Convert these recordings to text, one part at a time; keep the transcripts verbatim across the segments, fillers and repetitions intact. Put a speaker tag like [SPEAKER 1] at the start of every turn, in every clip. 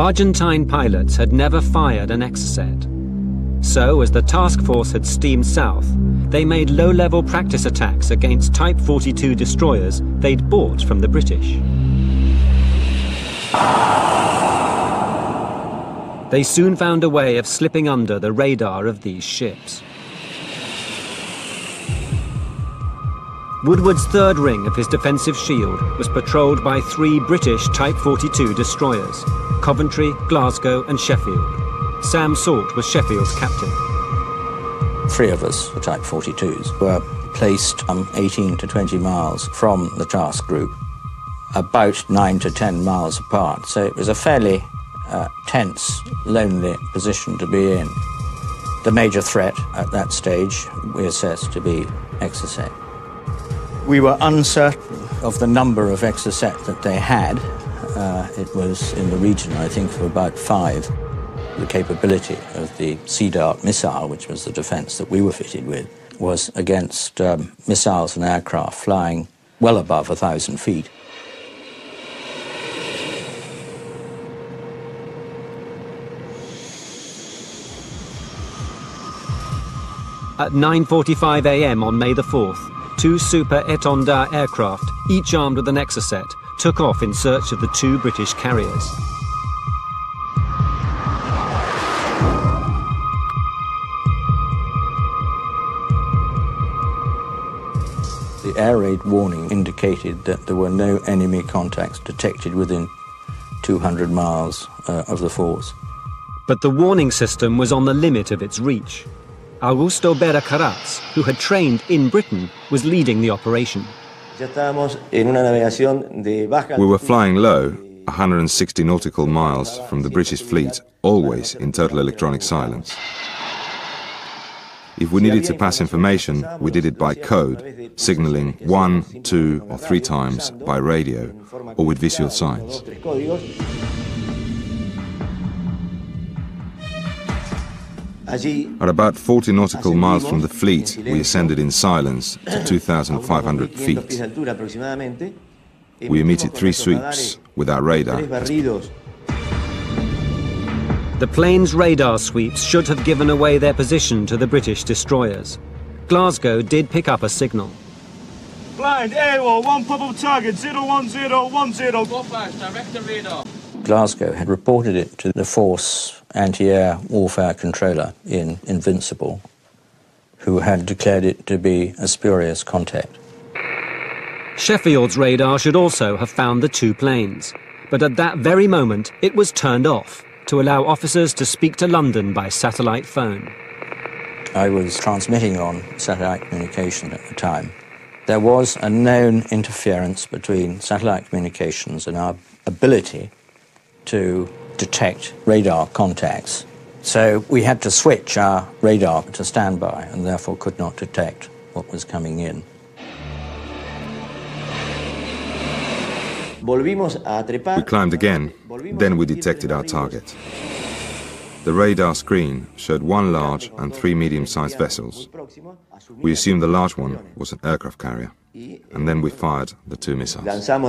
[SPEAKER 1] Argentine pilots had never fired an Exocet. So, as the task force had steamed south, they made low-level practice attacks against Type forty-two destroyers they'd bought from the British. They soon found a way of slipping under the radar of these ships. Woodward's third ring of his defensive shield was patrolled by three British Type forty-two destroyers, Coventry, Glasgow and Sheffield. Sam Salt was Sheffield's captain.
[SPEAKER 2] Three of us, the Type forty-twos, were placed um, eighteen to twenty miles from the task group, about nine to ten miles apart. So it was a fairly uh, tense, lonely position to be in. The major threat at that stage we assessed to be Exocet. We were uncertain of the number of Exocet that they had. Uh, it was in the region, I think, of about five. The capability of the Sea Dart missile, which was the defense that we were fitted with, was against um, missiles and aircraft flying well above a thousand feet.
[SPEAKER 1] At nine forty-five a m on May the fourth, two Super Étendard aircraft, each armed with an Exocet, took off in search of the two British carriers.
[SPEAKER 2] The air raid warning indicated that there were no enemy contacts detected within two hundred miles uh, of the force.
[SPEAKER 1] But the warning system was on the limit of its reach. Augusto Bera Caraz, who had trained in Britain, was leading the operation.
[SPEAKER 3] We were flying low, one hundred sixty nautical miles from the British fleet, always in total electronic silence. If we needed to pass information, we did it by code, signaling one, two or three times by radio or with visual signs. At about forty nautical miles from the fleet, we ascended in silence to two thousand five hundred feet. We emitted three sweeps with our radar.
[SPEAKER 1] The plane's radar sweeps should have given away their position to the British destroyers. Glasgow did pick up a signal.
[SPEAKER 4] Blind, AWOL, one probable target, zero one zero one zero. Go fast, direct the radar.
[SPEAKER 2] Glasgow had reported it to the Force anti-air warfare controller in Invincible, who had declared it to be a spurious contact.
[SPEAKER 1] Sheffield's radar should also have found the two planes, but at that very moment it was turned off to allow officers to speak to London by satellite phone.
[SPEAKER 2] I was transmitting on satellite communication at the time. There was a known interference between satellite communications and our ability to detect radar contacts. So we had to switch our radar to standby and therefore could not detect what was coming in.
[SPEAKER 3] We
[SPEAKER 4] climbed again, then we detected our target. The radar screen showed one large and three medium-sized vessels. We assumed the large one was an aircraft carrier, and then we fired the two missiles.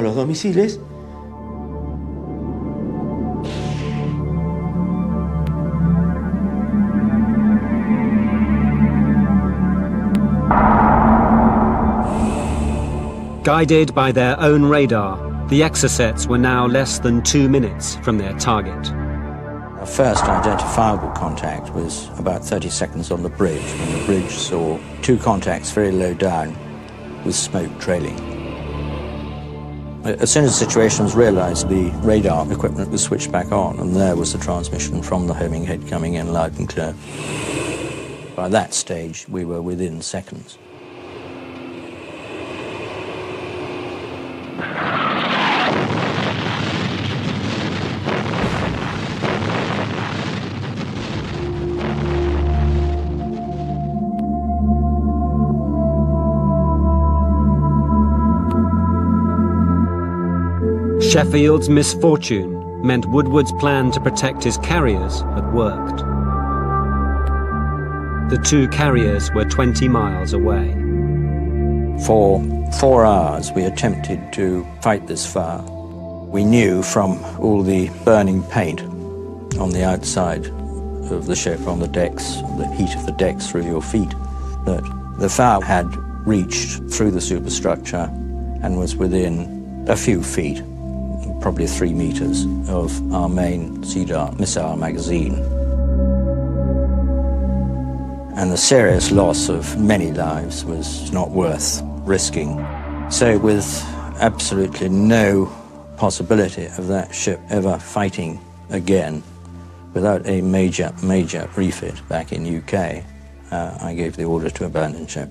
[SPEAKER 1] Guided by their own radar, the Exocets were now less than two minutes from their target.
[SPEAKER 2] Our first identifiable contact was about thirty seconds on the bridge, when the bridge saw two contacts very low down with smoke trailing. As soon as the situation was realized, the radar equipment was switched back on, and there was the transmission from the homing head coming in loud and clear. By that stage, we were within seconds.
[SPEAKER 1] Sheffield's misfortune meant Woodward's plan to protect his carriers had worked. The two carriers were twenty miles away.
[SPEAKER 2] For four hours we attempted to fight this fire. We knew from all the burning paint on the outside of the ship, on the decks, the heat of the decks through your feet, that the fire had reached through the superstructure and was within a few feet, probably three meters, of our main Sea Dart missile magazine. And the serious loss of many lives was not worth risking. So with absolutely no possibility of that ship ever fighting again, without a major, major refit back in U K, uh, I gave the order to abandon ship.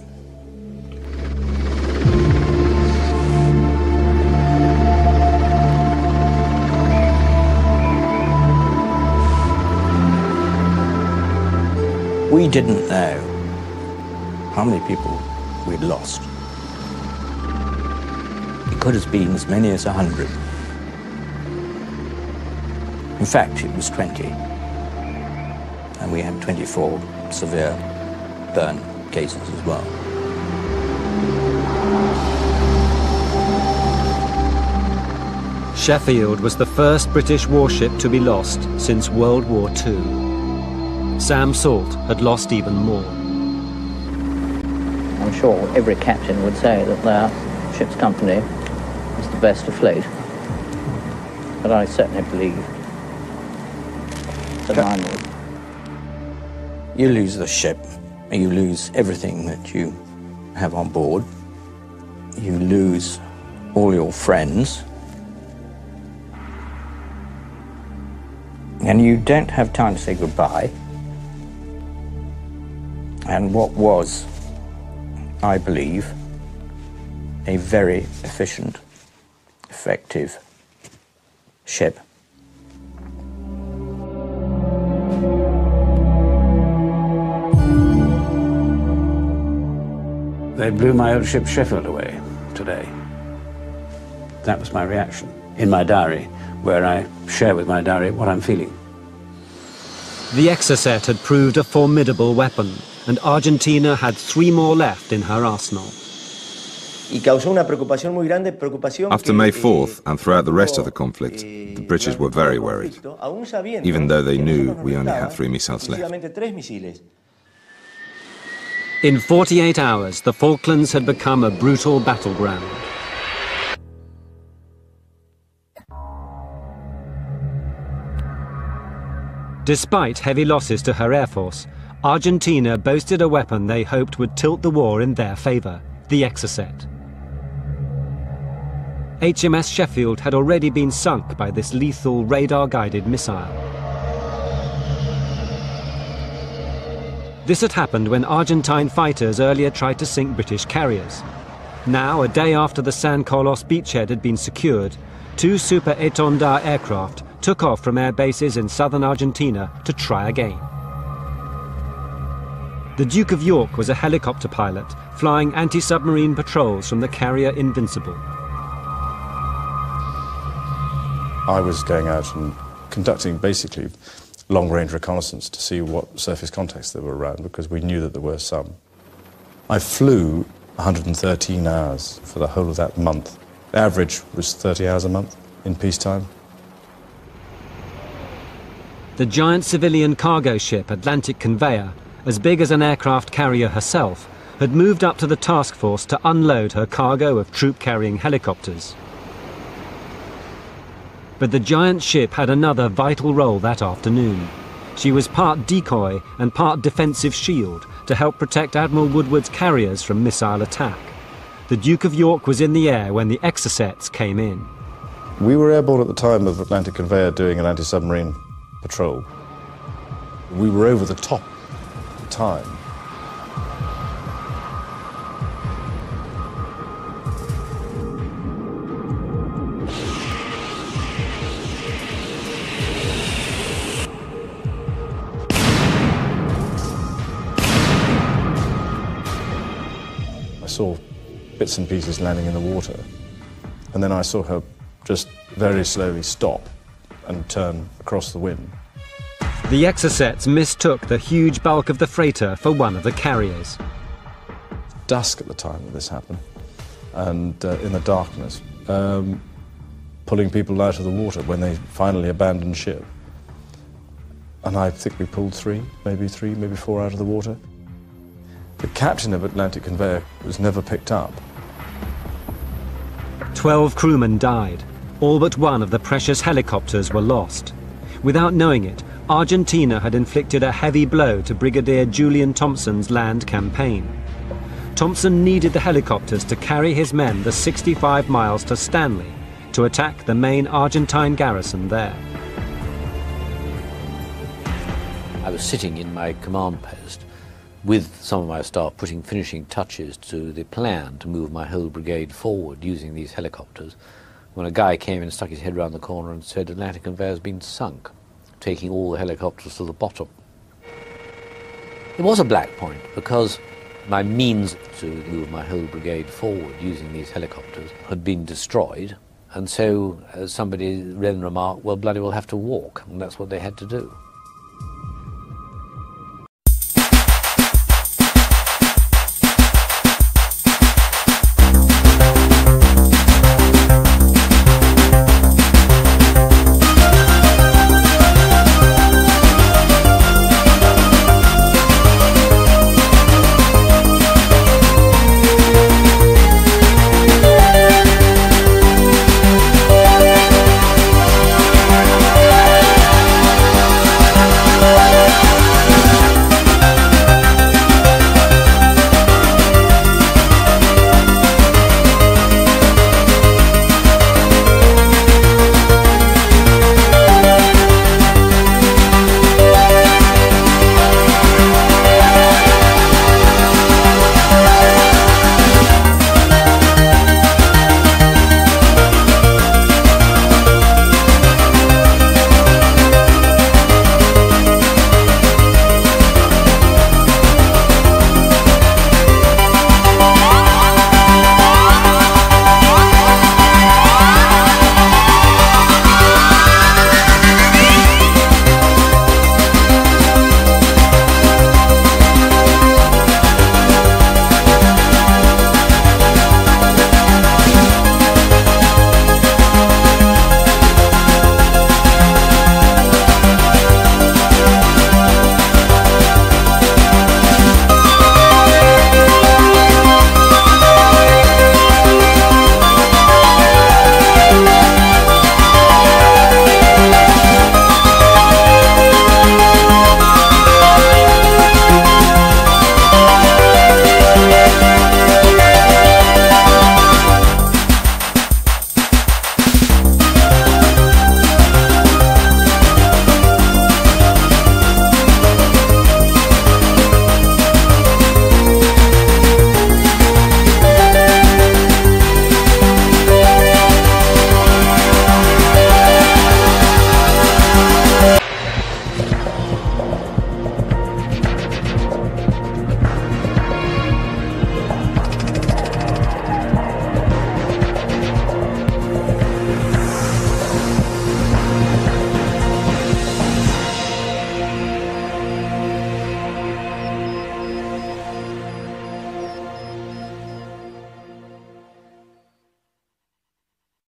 [SPEAKER 2] We didn't know how many people we'd lost. It could have been as many as a hundred. In fact, it was twenty. And we had twenty-four severe burn cases as well.
[SPEAKER 1] Sheffield was the first British warship to be lost since World War Two. Sam Salt had lost even more.
[SPEAKER 5] I'm sure every captain would say that their ship's company is the best afloat. But I certainly believe that mine was.
[SPEAKER 2] You lose the ship, you lose everything that you have on board, you lose all your friends, and you don't have time to say goodbye. And what was, I believe, a very efficient, effective ship.
[SPEAKER 6] They blew my old ship Sheffield away today. That was my reaction in my diary, where I share with my diary what I'm feeling.
[SPEAKER 1] The Exocet had proved a formidable weapon, and Argentina had three more left in her arsenal.
[SPEAKER 3] After May fourth and throughout the rest of the conflict, the British were very worried, even though they knew we only had three missiles left.
[SPEAKER 1] In forty-eight hours, the Falklands had become a brutal battleground. Despite heavy losses to her air force, Argentina boasted a weapon they hoped would tilt the war in their favour, the Exocet. H M S Sheffield had already been sunk by this lethal radar-guided missile. This had happened when Argentine fighters earlier tried to sink British carriers. Now, a day after the San Carlos beachhead had been secured, two Super Étendard aircraft took off from air bases in southern Argentina to try again. The Duke of York was a helicopter pilot flying anti-submarine patrols from the carrier Invincible.
[SPEAKER 7] I was going out and conducting basically long-range reconnaissance to see what surface contacts there were around, because we knew that there were some. I flew one hundred thirteen hours for the whole of that month. The average was thirty hours a month in peacetime.
[SPEAKER 1] The giant civilian cargo ship Atlantic Conveyor, as big as an aircraft carrier herself, had moved up to the task force to unload her cargo of troop-carrying helicopters. But the giant ship had another vital role that afternoon. She was part decoy and part defensive shield to help protect Admiral Woodward's carriers from missile attack. The Duke of York was in the air when the Exocets came in.
[SPEAKER 7] We were airborne at the time of Atlantic Conveyor doing an anti-submarine patrol. We were over the top at the time. I saw bits and pieces landing in the water, and then I saw her just very slowly stop and turn across the wind.
[SPEAKER 1] The Exocets mistook the huge bulk of the freighter for one of the carriers.
[SPEAKER 7] Dusk at the time that this happened, and uh, in the darkness, um, pulling people out of the water when they finally abandoned ship. and I think we pulled three, maybe three, maybe four out of the water. The captain of Atlantic Conveyor was never picked up.
[SPEAKER 1] Twelve crewmen died. All but one of the precious helicopters were lost. Without knowing it, Argentina had inflicted a heavy blow to Brigadier Julian Thompson's land campaign. Thompson needed the helicopters to carry his men the sixty-five miles to Stanley to attack the main Argentine garrison there.
[SPEAKER 8] I was sitting in my command post with some of my staff putting finishing touches to the plan to move my whole brigade forward using these helicopters, when a guy came and stuck his head round the corner and said, "Atlantic Conveyor has been sunk," taking all the helicopters to the bottom. It was a black point because my means to move my whole brigade forward using these helicopters had been destroyed, and so uh, somebody then remarked, well, bloody well have to walk, and that's what they had to do.